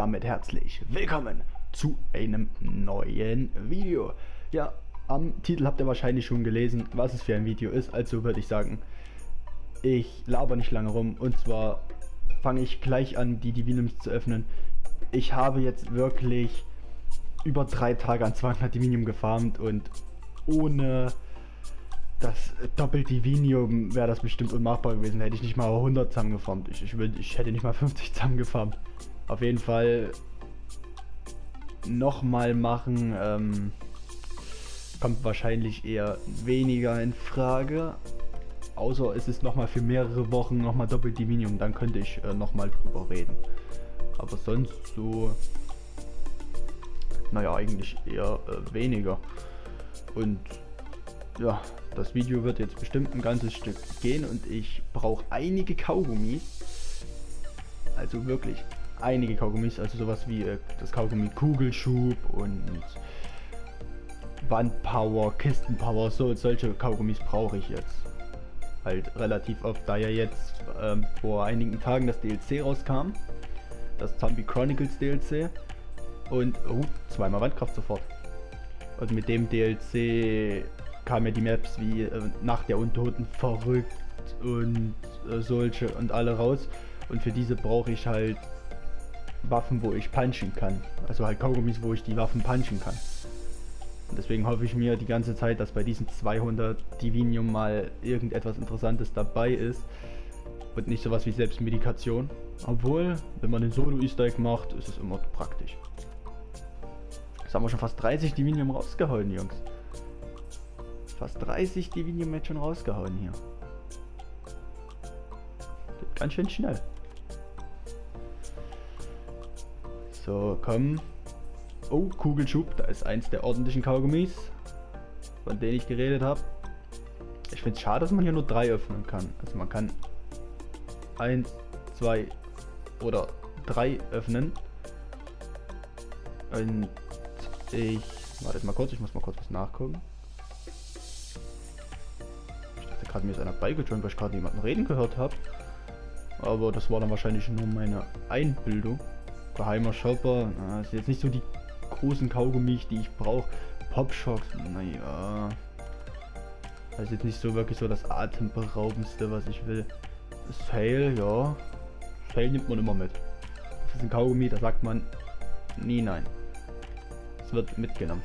damit herzlich willkommen zu einem neuen Video. Ja, am Titel habt ihr wahrscheinlich schon gelesen, was es für ein Video ist, also würde ich sagen, ich laber nicht lange rum und zwar fange ich gleich an, die Diviniums zu öffnen. Ich habe jetzt wirklich über 3 Tage an 200 Divinium gefarmt und ohne das Doppel-Divinium wäre das bestimmt unmachbar gewesen. Hätte ich nicht mal 100 zusammengefarmt. Ich hätte nicht mal 50 zusammengefarmt. Auf jeden Fall nochmal machen, kommt wahrscheinlich eher weniger in Frage. Außer es ist nochmal für mehrere Wochen nochmal Doppel-Divinium. Dann könnte ich nochmal drüber reden. Aber sonst so, naja, eigentlich eher weniger. Und ja, das Video wird jetzt bestimmt ein ganzes Stück gehen und ich brauche einige Kaugummis. Also wirklich einige Kaugummis, also sowas wie das Kaugummi Kugelschub und Wandpower, Kistenpower, solche Kaugummis brauche ich jetzt. Halt relativ oft, da ja jetzt vor einigen Tagen das DLC rauskam. Das Zombie Chronicles DLC. Und, zweimal Wandkraft sofort. Und mit dem DLC kamen ja die Maps wie Nacht der Untoten, verrückt und solche und alle raus. Und für diese brauche ich halt Waffen, wo ich punchen kann. Also halt Kaugummis, wo ich die Waffen punchen kann. Und deswegen hoffe ich mir die ganze Zeit, dass bei diesen 200 Divinium mal irgendetwas Interessantes dabei ist. Und nicht sowas wie Selbstmedikation. Obwohl, wenn man den Solo-Easter Egg macht, ist es immer praktisch. Jetzt haben wir schon fast 30 Divinium rausgehauen, Jungs. Fast 30 Divinium jetzt schon rausgehauen hier. Geht ganz schön schnell. So, komm. Oh, Kugelschub, da ist eins der ordentlichen Kaugummis, von denen ich geredet habe. Ich finde es schade, dass man hier nur 3 öffnen kann. Also man kann 1, 2 oder 3 öffnen. Und wartet mal kurz, ich muss mal kurz was nachgucken. Ich dachte gerade, mir ist einer beigejoint, weil ich gerade jemanden reden gehört habe. Aber das war dann wahrscheinlich nur meine Einbildung. Geheimer Shopper, das ist jetzt nicht so die großen Kaugummis, die ich brauche. Popshocks, naja. Das ist jetzt nicht so wirklich so das atemberaubendste, was ich will. Sale, ja. Sale nimmt man immer mit. Das ist ein Kaugummi, da sagt man nie nein. Es wird mitgenommen.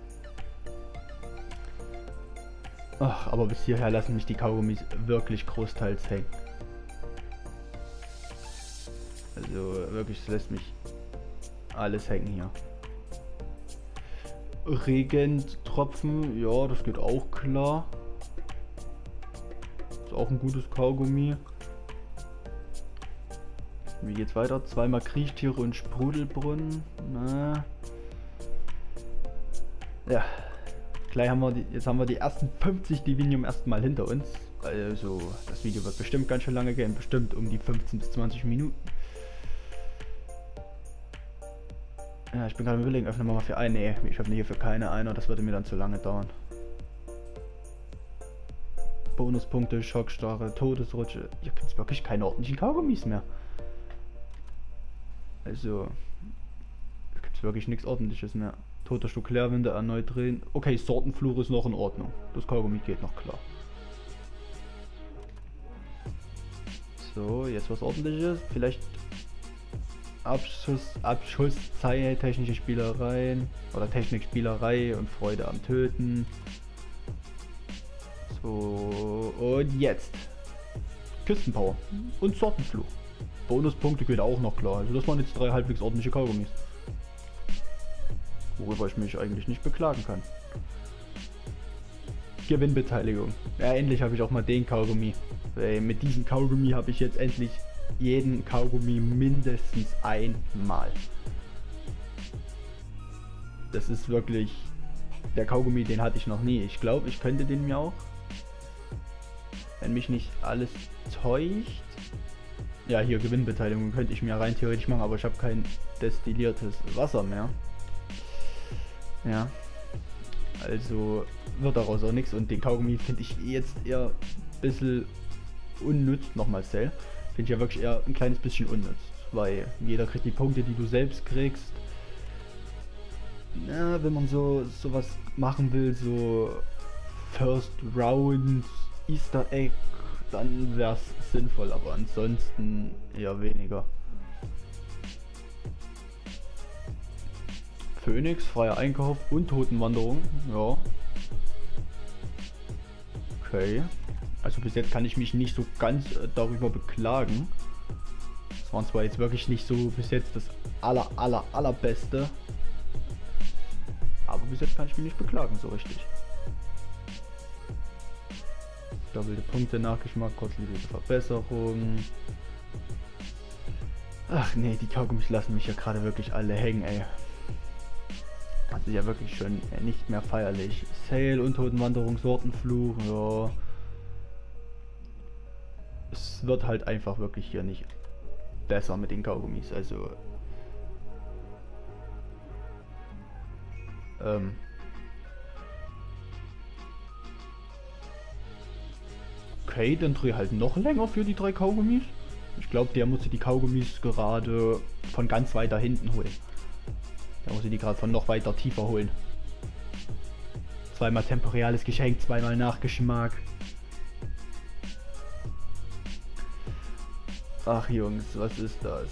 Ach, aber bis hierher lassen mich die Kaugummis wirklich großteils hängen. Also wirklich, es lässt mich alles hängen hier. Regentropfen, ja, das geht auch klar. Ist auch ein gutes Kaugummi. Wie geht's weiter? Zweimal Kriechtiere und Sprudelbrunnen. Na. Ja. Gleich haben wir jetzt haben wir die ersten 50 Divinium erstmal hinter uns. Also das Video wird bestimmt ganz schön lange gehen, bestimmt um die 15 bis 20 Minuten. Ja, ich bin gerade überlegen, öffnen wir mal für eine. Nee, ich öffne hier für keine eine, das würde mir dann zu lange dauern. Bonuspunkte, Schockstarre, Todesrutsche. Hier gibt es wirklich keine ordentlichen Kaugummis mehr. Also, hier gibt es wirklich nichts Ordentliches mehr. Toter Stück Leerwinde erneut drehen. Okay, Sortenfluch ist noch in Ordnung. Das Kaugummi geht noch klar. So, jetzt was Ordentliches. Vielleicht Abschusszeit, technische Spielereien oder Technikspielerei und Freude am Töten. So, und jetzt Kistenpower und Sortenfluch. Bonuspunkte geht auch noch klar. Also das waren jetzt 3 halbwegs ordentliche Kaugummis. Worüber ich mich eigentlich nicht beklagen kann. Gewinnbeteiligung. Ja, endlich habe ich auch mal den Kaugummi. Weil mit diesem Kaugummi habe ich jetzt endlich jeden Kaugummi mindestens einmal. Das ist wirklich der Kaugummi, den hatte ich noch nie. Ich glaube, ich könnte den mir auch, wenn mich nicht alles täuscht. Ja, hier Gewinnbeteiligung könnte ich mir rein theoretisch machen, aber ich habe kein destilliertes Wasser mehr. Ja, also wird daraus auch nichts und den Kaugummi finde ich jetzt eher ein bisschen unnütz. Nochmal Cell. Finde ich ja wirklich eher ein kleines bisschen unnütz. weil jeder kriegt die Punkte, die du selbst kriegst. Na, wenn man sowas machen will, so First Round Easter Egg, dann wäre es sinnvoll, aber ansonsten eher weniger. Phoenix, freier Einkauf und Totenwanderung, ja. Okay. Also bis jetzt kann ich mich nicht so ganz darüber beklagen. Das war zwar jetzt wirklich nicht so bis jetzt das allerbeste. Aber bis jetzt kann ich mich nicht beklagen so richtig. Doppelte Punkte, Nachgeschmack, kurzlebige Verbesserung. Ach nee, die Kaugummis lassen mich ja gerade wirklich alle hängen, ey. Das ist ja wirklich schon nicht mehr feierlich. Sale, Untotenwanderung, Sortenfluch, ja. Es wird halt einfach wirklich hier nicht besser mit den Kaugummis, also... Okay, dann drehe halt noch länger für die 3 Kaugummis. Ich glaube, der musste die Kaugummis gerade von ganz weiter hinten holen. Der musste die gerade von noch weiter tiefer holen. Zweimal temporäres Geschenk, zweimal Nachgeschmack. Ach Jungs, was ist das?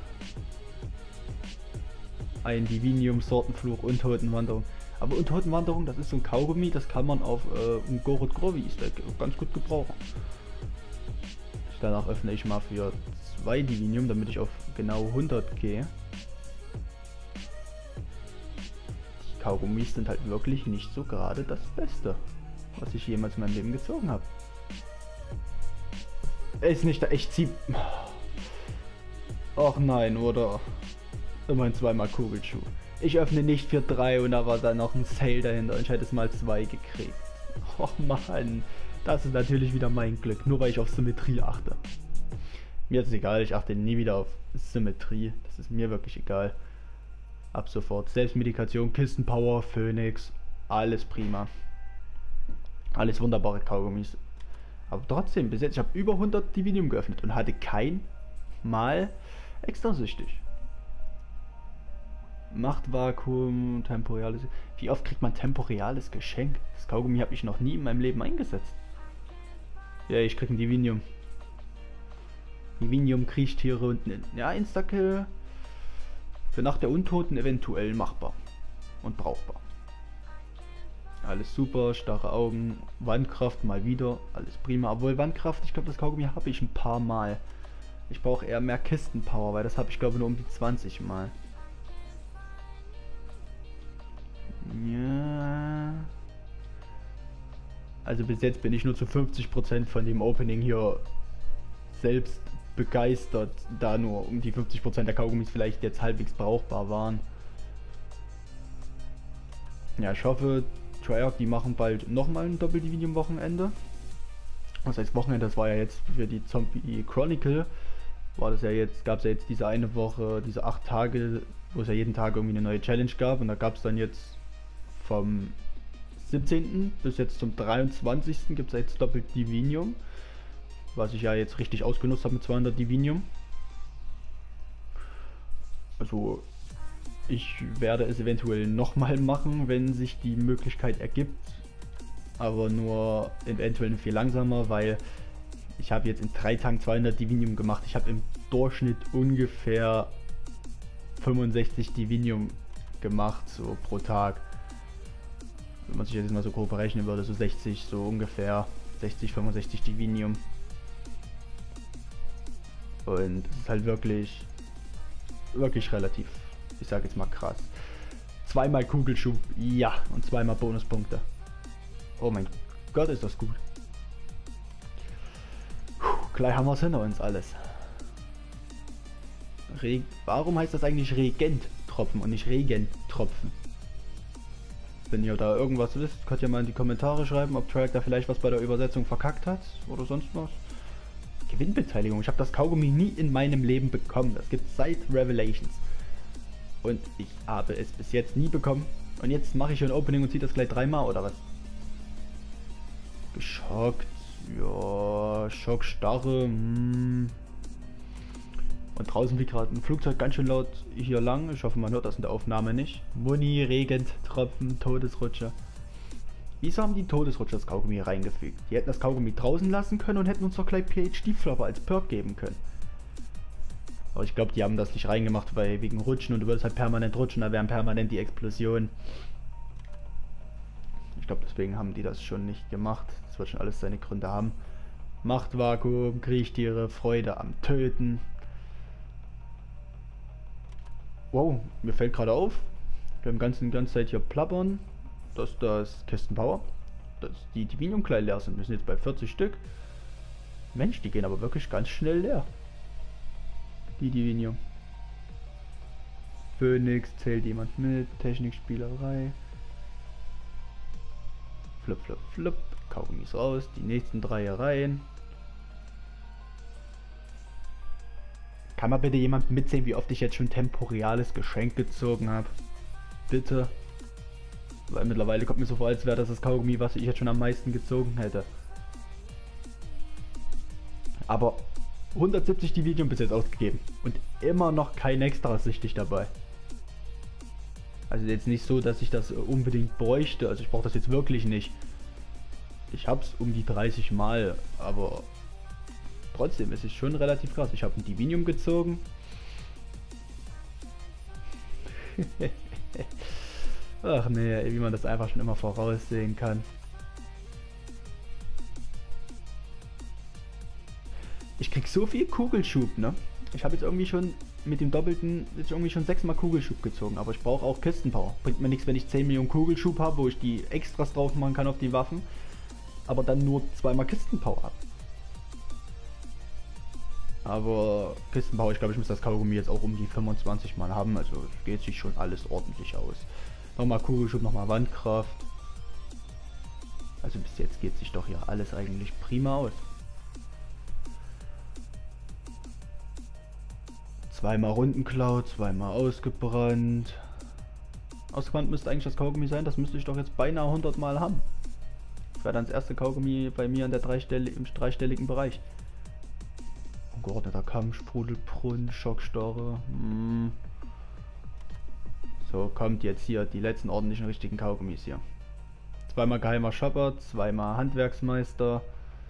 Ein Divinium, Sortenfluch, Untotenwanderung. Aber Untotenwanderung, das ist so ein Kaugummi, das kann man auf Gorod Grovi ganz gut gebrauchen. Danach öffne ich mal für 2 Divinium, damit ich auf genau 100 gehe. Die Kaugummis sind halt wirklich nicht so gerade das Beste, was ich jemals in meinem Leben gezogen habe. Ist nicht da, ich zieh... Ach nein, oder? Immerhin zweimal Kugelschuh. Ich öffne nicht für 3 und da war dann noch ein Sale dahinter und ich hätte es mal 2 gekriegt. Och Mann, das ist natürlich wieder mein Glück, nur weil ich auf Symmetrie achte. Mir ist es egal, ich achte nie wieder auf Symmetrie, das ist mir wirklich egal. Ab sofort Selbstmedikation, Kistenpower, Phoenix, alles prima. Alles wunderbare Kaugummis. Aber trotzdem, bis jetzt, ich habe über 100 Divinium geöffnet und hatte kein Mal extra süchtig. Machtvakuum, temporäres. Wie oft kriegt man temporäres Geschenk? Das Kaugummi habe ich noch nie in meinem Leben eingesetzt. Ja, ich krieg ein Divinium. Divinium, Kriechtiere und ja, Instakill. Für Nacht der Untoten eventuell machbar. Und brauchbar. Alles super, starre Augen, Wandkraft mal wieder, alles prima. Obwohl Wandkraft, ich glaube das Kaugummi habe ich ein paar Mal. Ich brauche eher mehr Kistenpower, weil das habe ich glaube nur um die 20 Mal. Ja. Also bis jetzt bin ich nur zu 50% von dem Opening hier selbst begeistert, da nur um die 50% der Kaugummis vielleicht jetzt halbwegs brauchbar waren. Ja, ich hoffe, Treyarch, die machen bald nochmal ein Doppel-Divinium-Wochenende. Was heißt Wochenende? Das war ja jetzt für die Zombie Chronicle. War das ja jetzt, gab es ja jetzt diese eine Woche, diese 8 Tage, wo es ja jeden Tag irgendwie eine neue Challenge gab. Und da gab es dann jetzt vom 17. bis jetzt zum 23. gibt es jetzt doppelt Divinium. Was ich ja jetzt richtig ausgenutzt habe mit 200 Divinium. Also ich werde es eventuell nochmal machen, wenn sich die Möglichkeit ergibt. Aber nur eventuell viel langsamer, weil ich habe jetzt in 3 Tagen 200 Divinium gemacht. Ich habe im Durchschnitt ungefähr 65 Divinium gemacht, so pro Tag. Wenn man sich jetzt mal so grob berechnen würde, so 60, so ungefähr 60, 65 Divinium. Und es ist halt wirklich relativ, ich sage jetzt mal krass. 2-mal Kugelschub, ja, und 2-mal Bonuspunkte. Oh mein Gott, ist das gut. Gleich haben wir es hinter uns alles. Warum heißt das eigentlich Regenttropfen und nicht Regentropfen? Wenn ihr da irgendwas wisst, könnt ihr mal in die Kommentare schreiben, ob Treyarch da vielleicht was bei der Übersetzung verkackt hat oder sonst was. Gewinnbeteiligung. Ich habe das Kaugummi nie in meinem Leben bekommen. Das gibt es seit Revelations. Und ich habe es bis jetzt nie bekommen. Und jetzt mache ich ein Opening und ziehe das gleich 3-mal oder was? Geschockt. Ja, Schockstarre. Und draußen fliegt gerade ein Flugzeug ganz schön laut hier lang. Ich hoffe, man hört das in der Aufnahme nicht. Muni, Regentropfen, Todesrutsche. Wieso haben die Todesrutsche das Kaugummi reingefügt? Die hätten das Kaugummi draußen lassen können und hätten uns doch gleich PhD-Flopper als Perk geben können. Aber ich glaube, die haben das nicht reingemacht, weil wegen Rutschen und du würdest halt permanent rutschen, da wären permanent die Explosionen. Ich glaube, deswegen haben die das schon nicht gemacht. Das wird schon alles seine Gründe haben. Machtvakuum, Kriechtiere, Freude am Töten. Wow, mir fällt gerade auf, wir haben die ganze Zeit hier plappern, dass das Kistenpower, dass die Divinium gleich leer sind. Wir sind jetzt bei 40 Stück. Mensch, die gehen aber wirklich ganz schnell leer. Die Divinium. Phoenix, zählt jemand mit, Technikspielerei. Flip, flip, flip. Kaugummis raus, die nächsten 3 rein. Kann mal bitte jemand mitsehen, wie oft ich jetzt schon temporäres Geschenk gezogen habe? Bitte. Weil mittlerweile kommt mir so vor, als wäre das Kaugummi, was ich jetzt schon am meisten gezogen hätte. Aber 170 Divinium bis jetzt ausgegeben. Und immer noch kein extra sichtig dabei. Also jetzt nicht so, dass ich das unbedingt bräuchte. Also ich brauche das jetzt wirklich nicht. Ich hab's um die 30 Mal, aber trotzdem ist es schon relativ krass. Ich habe ein Divinium gezogen. Ach nee, wie man das einfach schon immer voraussehen kann. Ich krieg so viel Kugelschub, ne? Ich habe jetzt irgendwie schon mit dem Doppelten jetzt irgendwie schon 6 Mal Kugelschub gezogen, aber ich brauche auch Kistenpower. Bringt mir nichts, wenn ich 10 Millionen Kugelschub habe, wo ich die Extras drauf machen kann auf die Waffen, aber dann nur 2 Mal Kistenpower habe. Aber Kistenpower, ich glaube, ich muss das Kaugummi jetzt auch um die 25 Mal haben, also geht sich schon alles ordentlich aus. Nochmal Kugelschub, nochmal Wandkraft. Also bis jetzt geht sich doch hier alles eigentlich prima aus. 2-mal Rundenklau, 2-mal ausgebrannt. Ausgebrannt müsste eigentlich das Kaugummi sein, das müsste ich doch jetzt beinahe 100 Mal haben. Das wäre dann das erste Kaugummi bei mir in der im dreistelligen Bereich. Ungeordneter Kampf, Sprudelbrunnen, Schockstarre. So, kommt jetzt hier die letzten ordentlichen richtigen Kaugummis hier. 2-mal geheimer Shopper, 2-mal Handwerksmeister.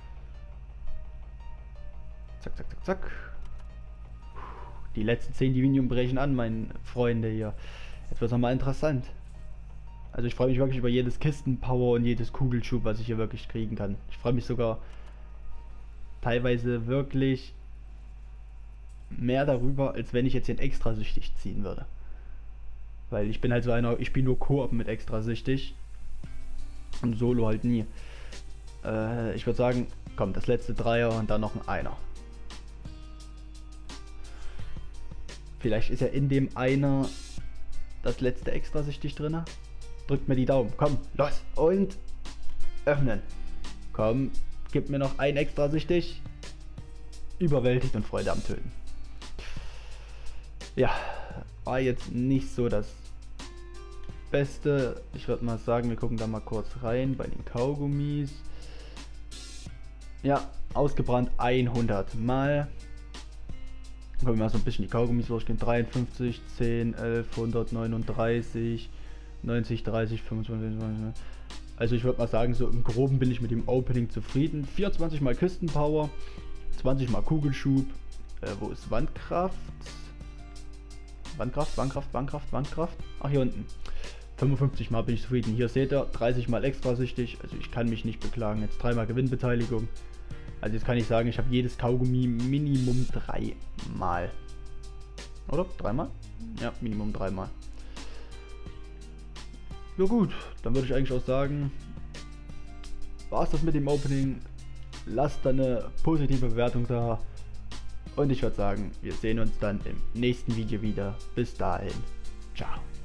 Zack, zack, zack, zack. Die letzten 10 Divinium brechen an, meine Freunde hier. Jetzt wird es nochmal interessant. Also ich freue mich wirklich über jedes Kistenpower und jedes Kugelschub, was ich hier wirklich kriegen kann. Ich freue mich sogar teilweise wirklich mehr darüber, als wenn ich jetzt den extrasüchtig ziehen würde. Weil ich bin halt so einer, ich spiele nur Koop mit extrasüchtig und Solo halt nie. Ich würde sagen, komm, das letzte Dreier und dann noch ein Einer. Vielleicht ist ja in dem Einer das letzte extrasüchtig drin. Drückt mir die Daumen, komm, los und öffnen. Komm, gib mir noch ein extrasüchtig. Überwältigt und Freude am Töten. Ja, war jetzt nicht so das Beste. Ich würde mal sagen, wir gucken da mal kurz rein bei den Kaugummis. Ja, ausgebrannt 100 Mal. Können wir mal so ein bisschen die Kaugummis durchgehen. 53, 10, 11, 139, 90, 30, 25, 20. Also ich würde mal sagen, so im Groben bin ich mit dem Opening zufrieden. 24 mal Kistenpower, 20 mal Kugelschub. Wo ist Wandkraft? Wandkraft. Ach, hier unten. 55 mal bin ich zufrieden. Hier seht ihr, 30 mal extrasüchtig. Also ich kann mich nicht beklagen. Jetzt 3 mal Gewinnbeteiligung. Also jetzt kann ich sagen, ich habe jedes Kaugummi Minimum 3 Mal. Oder? 3 Mal? Ja, Minimum 3 Mal. Ja gut, dann würde ich eigentlich auch sagen, war es das mit dem Opening. Lasst da eine positive Bewertung da. Und ich würde sagen, wir sehen uns dann im nächsten Video wieder. Bis dahin. Ciao.